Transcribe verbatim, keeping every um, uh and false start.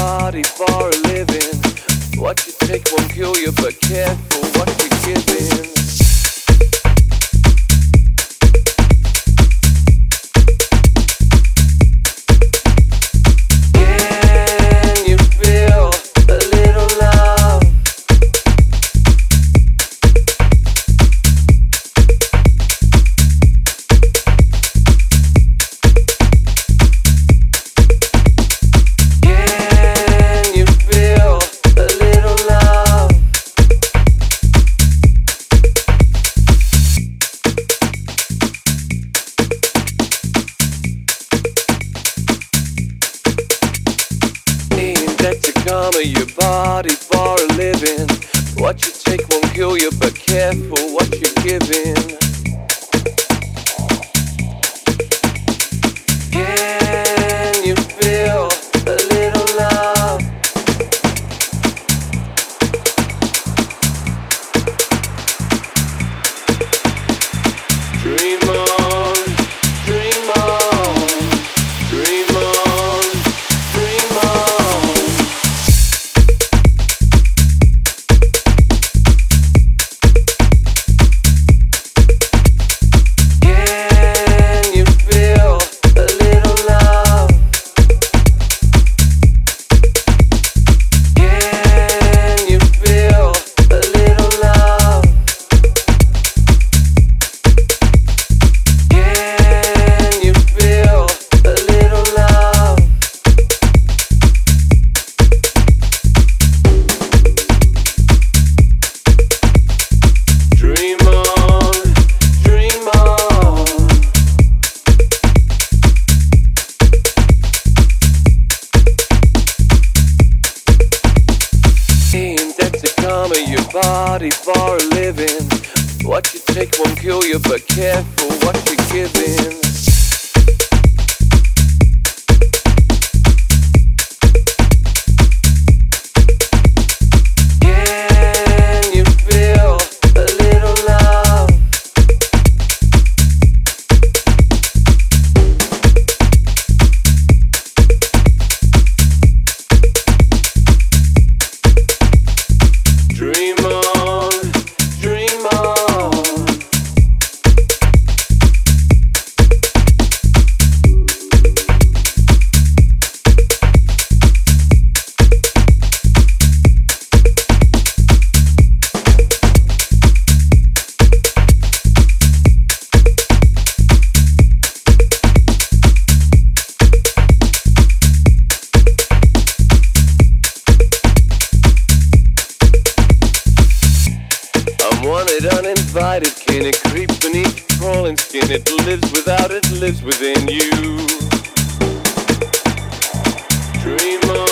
body for a living. What you take won't kill you, but careful what you're giving. Can you feel a little love? Can you feel a little love? Ain't that to karma your body for a living? What you take won't kill you, but careful what you're giving. Can you feel a little love? Dream on, dream on, dream on, dream on. Can you feel a little love? Can you feel a little love? Can you feel a little love? Dream on, dream on. Ain't that to karma your body for a living? What you take won't kill you, but careful what you're giving. Can you feel a little love? Dream on, dream on. I'm wanted, uninvited. Can it creep beneath your crawling skin? It lives without, it lives within you. Dream on.